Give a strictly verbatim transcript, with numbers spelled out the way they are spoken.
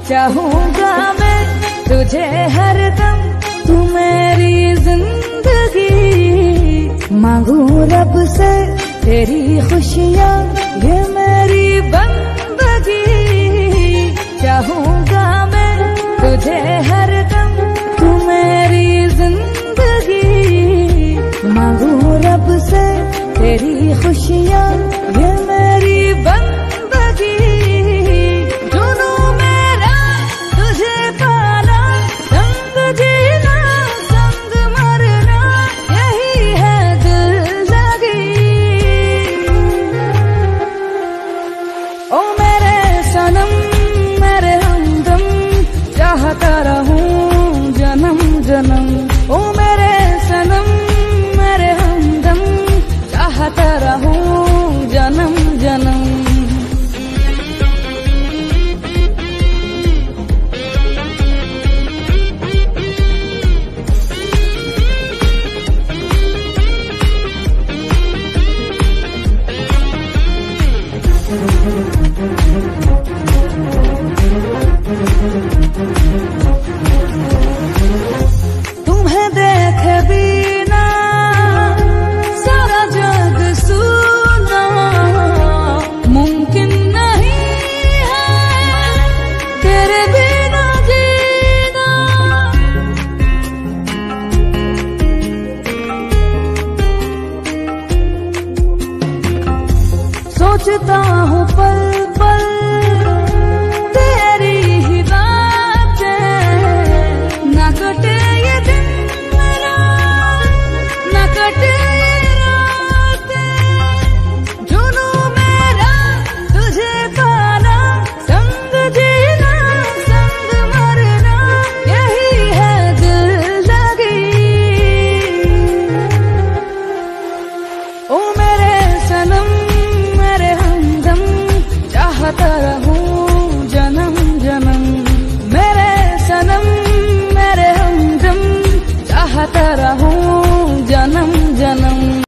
चाहूंगा मैं तुझे हरदम, तू मेरी जिंदगी। मांगू रब से तेरी खुशियाँ, ये मेरी बंदगी। चाहूंगा मैं तुझे हरदम, तू मेरी जिंदगी। मांगू रब से तेरी खुशियाँ, ये मेरी बंदगी। जुनू मेरा तुझे पाना, संग जीना संग मरना, यही है दिल लगी। ओ मेरे सनम मेरे हमदम, चाहता रहूं जन्म जन्म। ओ मेरे सनम मेरे हमदम, चाहता रहूं जन्म जन्म। तुम्हें देखे बिना सारा जग सुना, मुमकिन नहीं है तेरे बिना जीना। सोचता हूँ पल पल तेरी ही बातें, न कटे ये दिन मेरा, न कटे ये रातें। जुनू मेरा तुझे पाना, संग जीना संग मरना, यही है दिल लगी। ओ मेरे सनम मेरे हमदम, चाहता